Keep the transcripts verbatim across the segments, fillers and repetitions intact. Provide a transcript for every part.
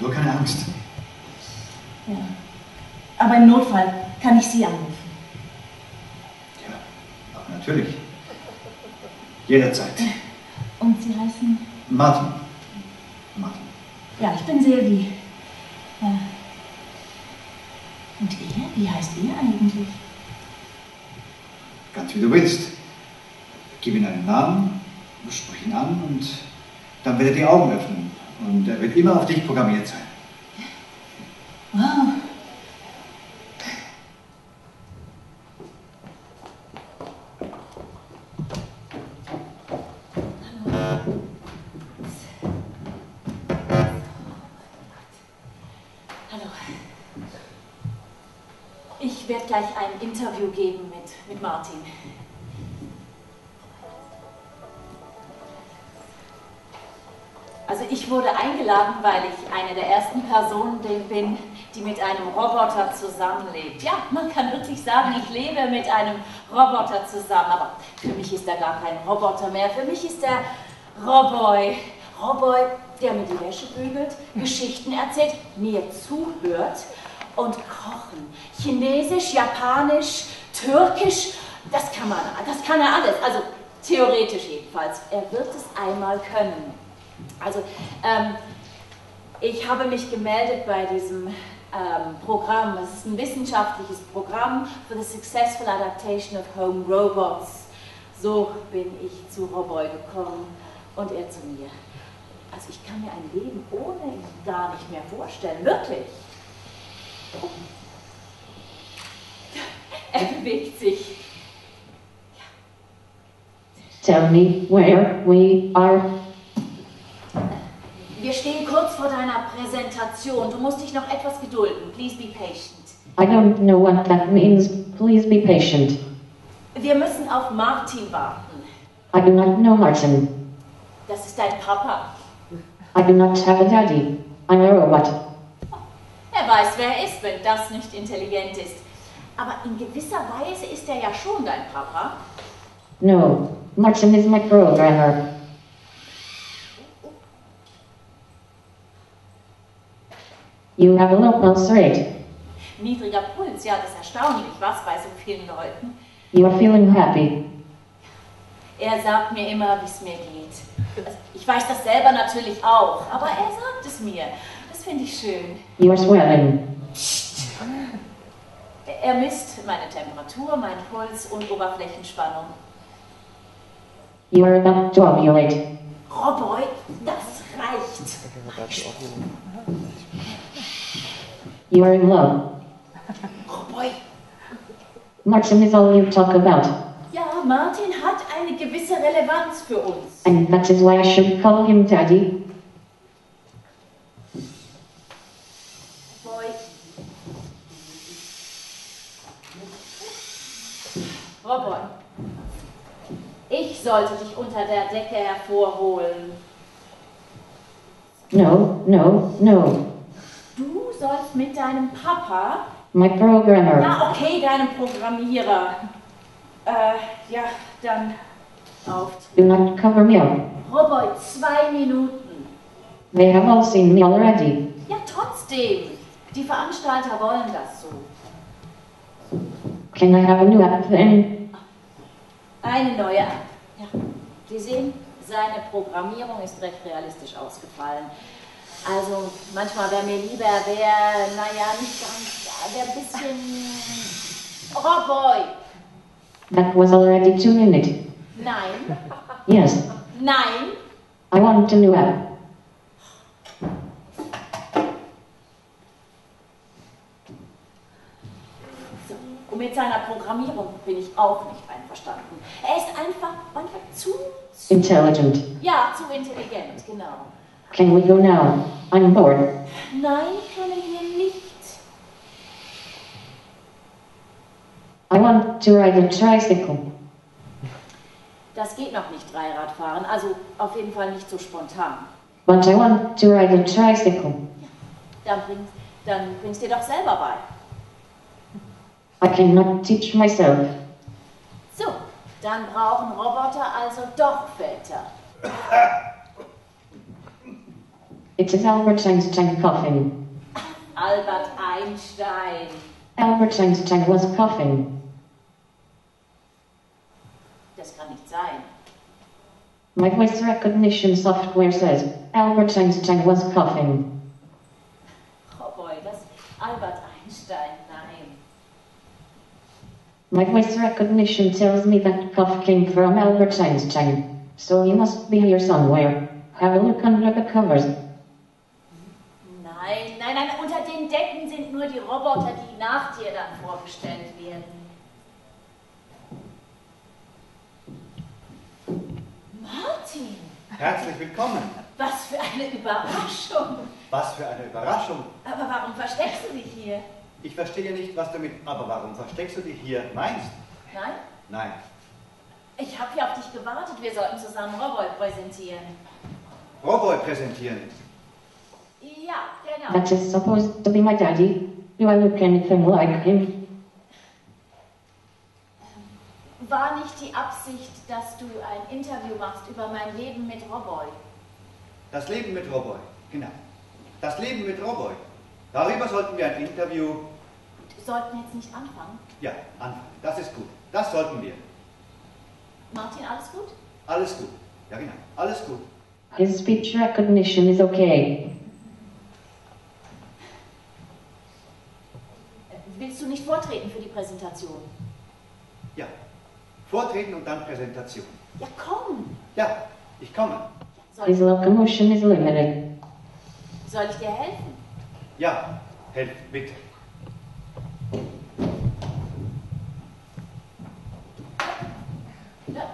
Nur keine Angst. Ja. Aber im Notfall kann ich Sie anrufen. Ja, aber natürlich. Jederzeit. Und Sie heißen? Martin. Martin. Ja, ich bin Silvi. Ja. Und er? Wie heißt er eigentlich? Ganz wie du willst. Gib ihm einen Namen, sprich ihn an und dann wird er die Augen öffnen. Und er wird immer auf dich programmiert sein. Wow. Ich werde gleich ein Interview geben mit, mit Martin. Also ich wurde eingeladen, weil ich eine der ersten Personen bin, die mit einem Roboter zusammenlebt. Ja, man kann wirklich sagen, ich lebe mit einem Roboter zusammen. Aber für mich ist er gar kein Roboter mehr. Für mich ist er Roboy. Roboy, der mir die Wäsche bügelt, Geschichten erzählt, mir zuhört. Und kochen. Chinesisch, Japanisch, Türkisch, das kann man, das kann er alles. Also theoretisch jedenfalls. Er wird es einmal können. Also ähm, ich habe mich gemeldet bei diesem ähm, Programm. Es ist ein wissenschaftliches Programm for the Successful Adaptation of Home Robots. So bin ich zu Roboy gekommen und er zu mir. Also ich kann mir ein Leben ohne ihn gar nicht mehr vorstellen, wirklich. Er bewegt sich. Tell me where we are. Wir stehen kurz vor deiner Präsentation. Du musst dich noch etwas gedulden. Please be patient. I don't know what that means. Please be patient. Wir müssen auf Martin warten. I do not know Martin. Das ist dein Papa. I do not have a daddy. I'm a robot. Er weiß, wer er ist, wenn das nicht intelligent ist. Aber in gewisser Weise ist er ja schon dein Papa. No, Martin is my programmer. You have a low pulse rate. Niedriger Puls, ja, das ist erstaunlich, was, bei so vielen Leuten. You are feeling happy. Er sagt mir immer, wie es mir geht. Also, ich weiß das selber natürlich auch, aber er sagt es mir. Das finde ich schön. You are swelling. Er misst meine Temperatur, meinen Puls und Oberflächenspannung. You are about to ovulate. Roboy, das reicht. You are in love. Roboy. Martin is all you talk about. Ja, Martin hat eine gewisse Relevanz für uns. And that is why I should call him Daddy. Roboy. Roboy. Ich sollte dich unter der Decke hervorholen. No, no, no. Du sollst mit deinem Papa... My programmer. Ja, okay, deinem Programmierer. Äh, ja, dann auf. Do not cover me up. Roboy, zwei Minuten. They have all seen me already. Ja, trotzdem. Die Veranstalter wollen das so. Can I have a new app then? Eine neue App. Ja. Sie sehen, seine Programmierung ist recht realistisch ausgefallen. Also manchmal wäre mir lieber, wäre, naja, nicht ganz, wäre ein bisschen... Roboy! That was already two minutes. Nein. Yes. Nein. I want a new app. So, und mit seiner Programmierung bin ich auch nicht einverstanden. Er ist einfach manchmal zu... zu Intelligent. Ja, zu intelligent, genau. Can we go now? I'm bored. Nein, können wir nicht. I want to ride a tricycle. Das geht noch nicht, Dreiradfahren, also auf jeden Fall nicht so spontan. But I want to ride a tricycle. Dann bringst, dann bringst dir doch selber bei. I cannot teach myself. So, dann brauchen Roboter also doch Väter. It is Albert Einstein coughing. Albert Einstein. Albert Einstein was coughing. Das kann nicht sein. My voice recognition software says Albert Einstein was coughing. Oh boy, das Albert Einstein, nein. My voice recognition tells me that cough came from Albert Einstein, so he must be here somewhere. Have a look under the covers. Nein, nein, nein, unter den Decken sind nur die Roboter, die nach dir dann vorgestellt werden. Martin! Herzlich willkommen. Was für eine Überraschung! Was für eine Überraschung. Aber warum versteckst du dich hier? Ich verstehe nicht, was du mit aber warum versteckst du dich hier meinst. Nein? Nein. Ich habe hier auf dich gewartet, wir sollten zusammen Roboy präsentieren. Roboy präsentieren. Ja, genau. That is supposed to be my daddy. Do I look anything like him? War nicht die Absicht, dass du ein Interview machst über mein Leben mit Roboy? Das Leben mit Roboy, genau. Das Leben mit Roboy. Darüber sollten wir ein Interview... Wir sollten jetzt nicht anfangen. Ja, anfangen. Das ist gut. Das sollten wir. Martin, alles gut? Alles gut. Ja, genau. Alles gut. His speech recognition is okay. Willst du nicht vortreten für die Präsentation? Ja. Vortreten und dann Präsentation. Ja, komm! Ja, ich komme. Soll, His locomotion is limited. soll ich dir helfen? Ja, helf, bitte. Ja.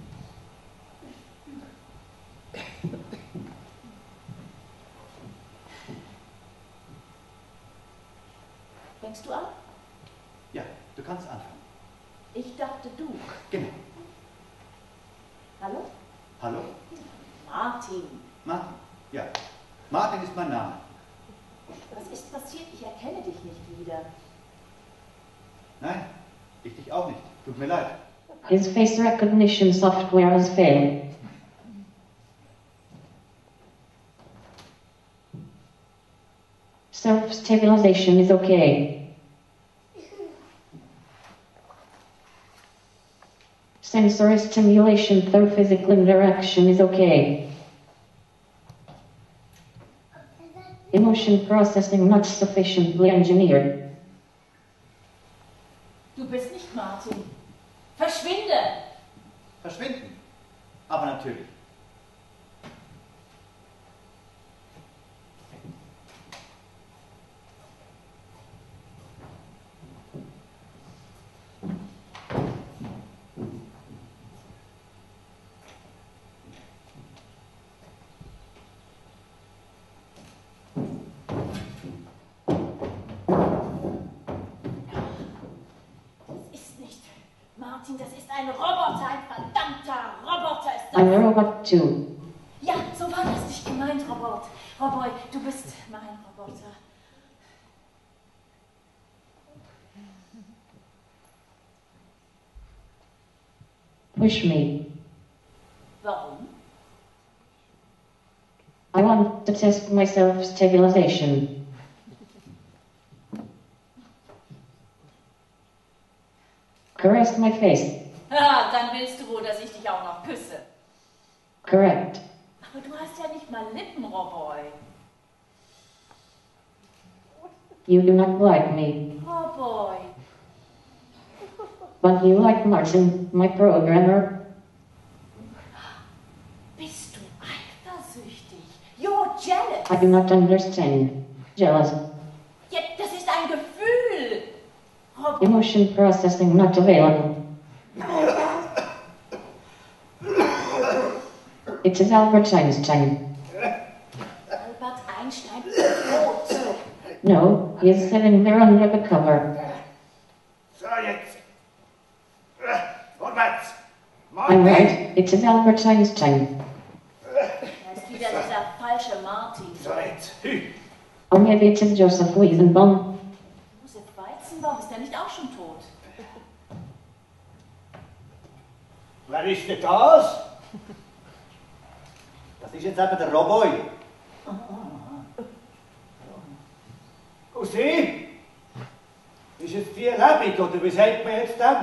Fängst du an? Ja, du kannst anfangen. Ich dachte du. Genau. Hallo? Hallo? Martin. Martin. Ja. Martin ist mein Name. Was ist passiert? Ich erkenne dich nicht wieder. Nein, ich dich auch nicht. Tut mir leid. His face recognition software has failed. Self-stabilization is okay. Sensory stimulation through physical interaction is okay. Emotion processing not sufficiently engineered. Du bist nicht Martin. Verschwinde! Verschwinden. Aber natürlich. Martin, das ist ein Roboter, ein verdammter Roboter ist das. I'm a robot too. Ja, so war das nicht gemeint, Robot. Roboy, du bist mein Roboter. Push me. Warum? I want to test my self-stabilization. Caress my face. Ah, dann willst du wohl, dass ich dich auch noch küsse. Correct. Aber du hast ja nicht mal Lippen, Roboy. You do not like me, Roboy. but you like Martin, my programmer. Bist du eifersüchtig? You're jealous. I do not understand. Jealous. Ja, das ist ein Gefühl. Roboy. Emotion processing not available. It is Albert Einstein. Albert Einstein ist tot. No, he is sitting there under the cover. So, jetzt. Vorwärts. I'm right, it is Albert Einstein. Da ist wieder dieser falsche Martin. So, jetzt. Hü. Or maybe it is Joseph Weizenbaum. Josef Weizenbaum, ist der nicht auch schon tot? Wer ist denn das? Das ist jetzt eben der Roboy. Oh, oh. Und Sie? Ist es die lebendig, oder wie sagt man jetzt dann?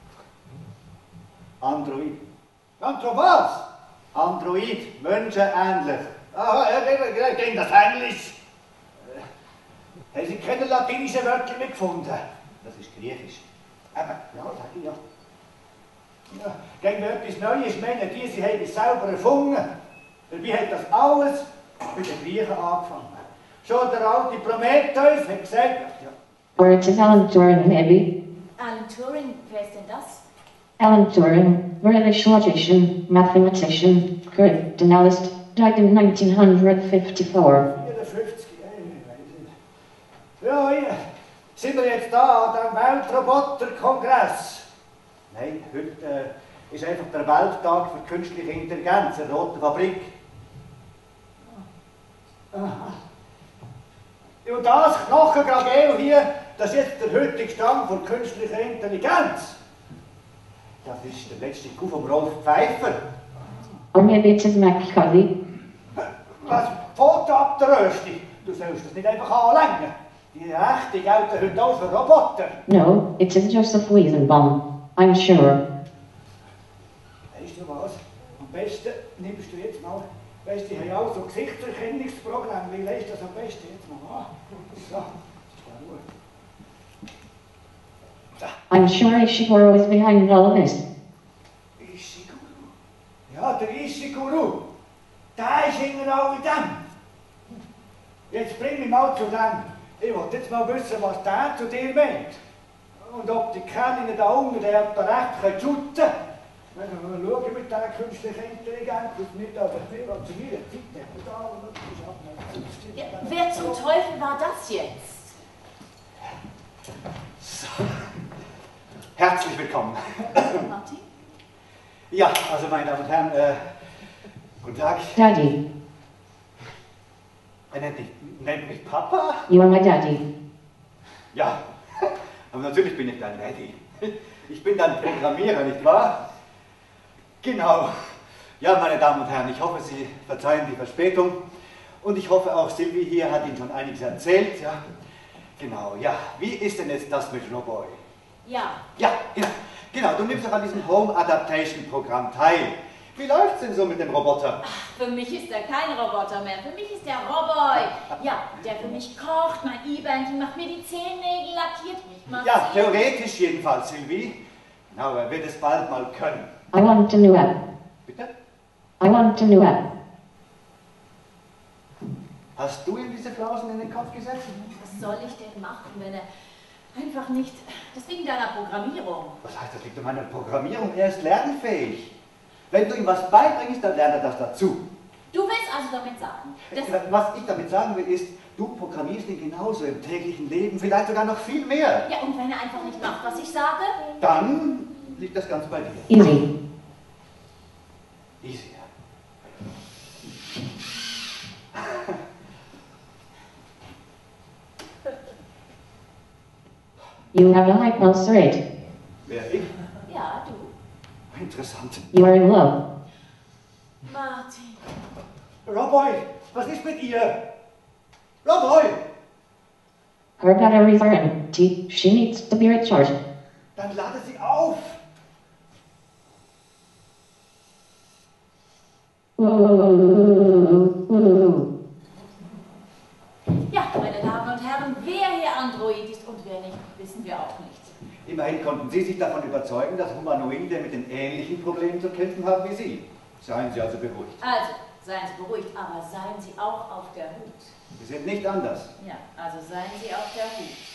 Android. Andro was? Android, menschenähnlich. Aha, ja, gegen das Englisch. Äh, haben Sie keine latinischen Wörter mehr gefunden? Das ist Griechisch. Eben, ja, sag ich ja. Ja, gegen etwas Neues meinen die, sie haben es selber erfunden. Dabei hat das alles mit den Griechen angefangen. Schon der alte Prometheus hat gesagt, ja. Or it is Alan Turing, maybe. Alan Turing, wer ist denn das? Alan Turing, British logician, mathematician, cryptanalyst, died in nineteen fifty-four. vierundfünfzig, ich weiß nicht. Ja, ja, sind wir jetzt da an dem Weltroboterkongress? Nein, heute äh, ist einfach der Welttag für künstliche Intelligenz, eine rote Fabrik. Aha. Und das Knochengragel hier, das ist jetzt der heutige Stand von künstlicher Intelligenz. Das ist der letzte Coup vom Rolf Pfeiffer. Or maybe it is Macaulay. Was? Foto ab der Rösti? Du sollst das nicht einfach anlängen. Die Rechte gelten heute auch für Roboter. No, it is Joseph Weizenbaum. I'm sure. Weißt du was? Am besten nimmst du jetzt mal, weißt du, die haben auch so Gesichtserkennungsprogramme. Wie lässt das am besten jetzt mal an? So, das ist gut. I'm sure Ishiguro is behind all this. Ishiguro? Ja, der Ishiguro. Der ist hinten auch in dem. Jetzt bring mich mal zu dem. Ich wollte jetzt mal wissen, was der zu dir meint. Und ob die Kerle da unten, der hat recht shooten können. Wenn wir schauen mit dieser künstlichen Intelligenz, das nicht, aber ich will zu mir Zeit da und das ist Ja, wer zum Teufel war das jetzt? So. Herzlich willkommen. Martin? Ja, also meine Damen und Herren, äh, guten Tag. Daddy, Er nennt mich, nennt mich Papa? you are my daddy. Ja, aber natürlich bin ich dein Daddy. Ich bin dein Programmierer, nicht wahr? Genau. Ja, meine Damen und Herren, ich hoffe, Sie verzeihen die Verspätung. Und ich hoffe auch, Sylvie hier hat Ihnen schon einiges erzählt. Ja, genau. Ja, wie ist denn jetzt das mit Roboy? Ja. Ja, genau. Genau, du nimmst doch an diesem Home Adaptation Programm teil. Wie läuft's denn so mit dem Roboter? Ach, für mich ist er kein Roboter mehr. Für mich ist er Roboy. Ja, der für mich kocht, mein E-Banking macht mir die Zehennägel, lackiert mich, macht Ja, theoretisch jedenfalls, Sylvie. Genau, er wird es bald mal können. I want a new app. Bitte? I want a new app. Hast du ihm diese Flausen in den Kopf gesetzt? Was soll ich denn machen, wenn er einfach nicht... Das wegen deiner Programmierung. Was heißt, das liegt an meiner Programmierung? Er ist lernfähig. Wenn du ihm was beibringst, dann lernt er das dazu. Du willst also damit sagen, dass... Was ich damit sagen will, ist, du programmierst ihn genauso im täglichen Leben, vielleicht sogar noch viel mehr. Ja, und wenn er einfach nicht macht, was ich sage? Dann liegt das ganz bei dir. Easy. Easy. You have a high pulse rate. Wer ich? Ja, du. Interessant. You are in love. Martin. Roboy, was ist mit ihr? Roboy! Her batteries are empty. She needs to be recharged. Dann lade sie auf! Ja, meine Damen und Herren, wer hier Android ist und wer nicht, wissen wir auch nicht. Immerhin konnten Sie sich davon überzeugen, dass Humanoide mit den ähnlichen Problemen zu kämpfen haben wie Sie. Seien Sie also beruhigt. Also, seien Sie beruhigt, aber seien Sie auch auf der Hut. Sie sind nicht anders. Ja, also seien Sie auf der Hut.